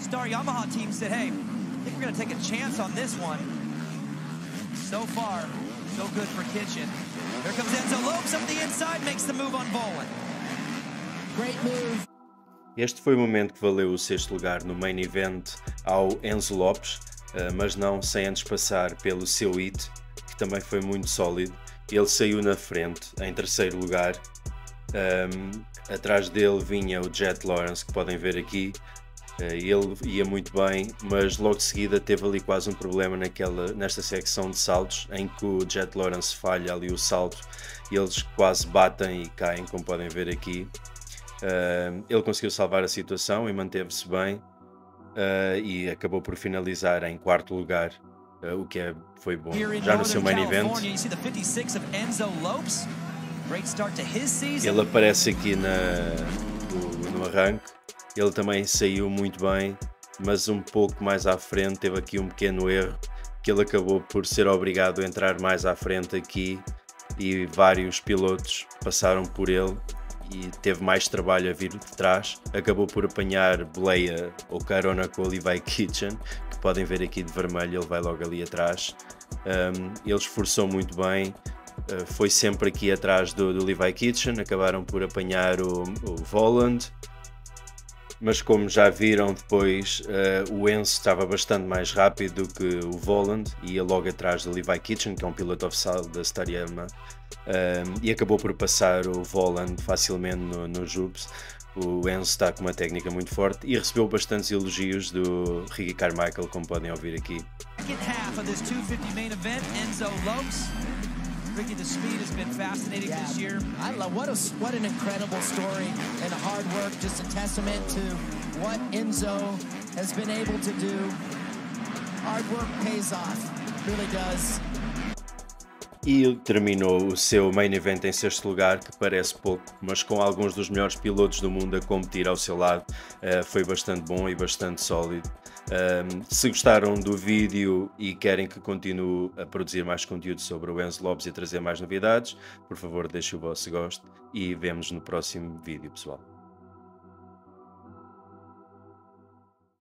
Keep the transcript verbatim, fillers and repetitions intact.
Star Yamaha team said, hey, I think we're going to take a chance on this one. So far, so good for Kitchen. Here comes Enzo Lopes up the inside, makes the move on Volan. Great move. Este foi o momento que valeu o sexto lugar no main event ao Enzo Lopes, mas não sem antes passar pelo seu hit, que também foi muito sólido. Ele saiu na frente em terceiro lugar. Um, atrás dele vinha o Jet Lawrence, que podem ver aqui. Uh, ele ia muito bem, mas logo de seguida teve ali quase um problema naquela, nesta secção de saltos, em que o Jet Lawrence falha ali o salto e eles quase batem e caem, como podem ver aqui. Uh, ele conseguiu salvar a situação e manteve-se bem, uh, e acabou por finalizar em quarto lugar, uh, o que é, foi bom. Já no seu main event, ele aparece aqui na, no, no arranque. Ele também saiu muito bem, mas um pouco mais à frente teve aqui um pequeno erro, que ele acabou por ser obrigado a entrar mais à frente aqui e vários pilotos passaram por ele e teve mais trabalho a vir de trás. Acabou por apanhar boleia ou carona com o Levi Kitchen, que podem ver aqui de vermelho, ele vai logo ali atrás. Um, ele esforçou muito bem, uh, foi sempre aqui atrás do, do Levi Kitchen, acabaram por apanhar o, o Volan. Mas como já viram depois, uh, o Enzo estava bastante mais rápido do que o Volan e ia logo atrás do Levi Kitchen, que é um piloto oficial da Star Yamaha, uh, e acabou por passar o Volan facilmente no, no Jupes. O Enzo está com uma técnica muito forte e recebeu bastantes elogios do Ricky Carmichael, como podem ouvir aqui. Ricky, the speed has been fascinating yeah. this year. I love what a what an incredible story and a hard work, just a testament to what Enzo has been able to do. Hard work pays off, really does. E ele terminou o seu main event em sexto lugar, que parece pouco, mas com alguns dos melhores pilotos do mundo a competir ao seu lado, uh, foi bastante bom e bastante sólido. Um, se gostaram do vídeo e querem que continue a produzir mais conteúdo sobre o Enzo Lopes e a trazer mais novidades, por favor deixem o vosso gosto e vemo-nos no próximo vídeo, pessoal.